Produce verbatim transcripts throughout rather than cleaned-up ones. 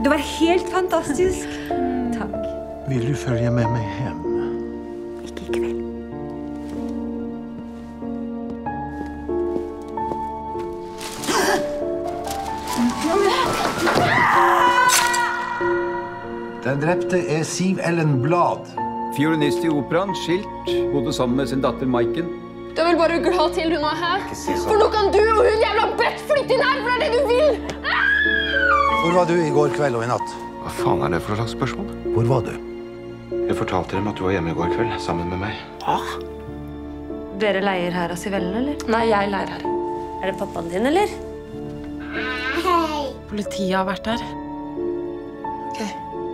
Du var helt fantastisk. Takk. Vil du følge med meg hjem? Ikke i kveld. Den drepte er Siv Ellen Blad. Fiolinist i operaen, skilt, bodde sammen med sin datter Maiken. Du er vel bare glad til hun er her? For nå kan du og hun jævla bett flytte inn her, for det er det du vil! Hvor var du i går kveld og i natt? Hva faen er det for slags spørsmål? Hvor var du? Jeg fortalte dem at du var hjemme i går kveld, sammen med meg. Hva? Dere leier her av Sivellen, eller? Nei, jeg leier her. Er det pappaen din, eller? Hei! Politiet har vært her. Ok.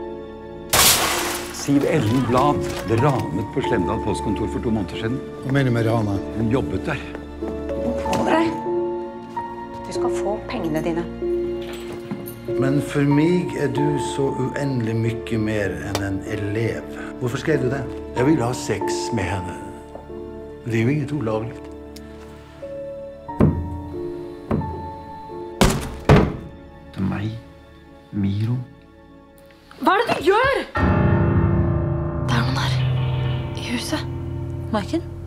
Siv Ellen Blad ble ranet på Slemdal postkontor for to måneder siden. Hva mener du med rana? Hun jobbet der. Hold deg. Du skal få pengene dine. Men for meg er du så uendelig mye mer enn en elev. Hvorfor skrev du det? Jeg vil ha sex med henne. Det er jo inget ulovlig. Det er meg, Miro. Hva er det du gjør? Det er noen her. I huset. Maiken?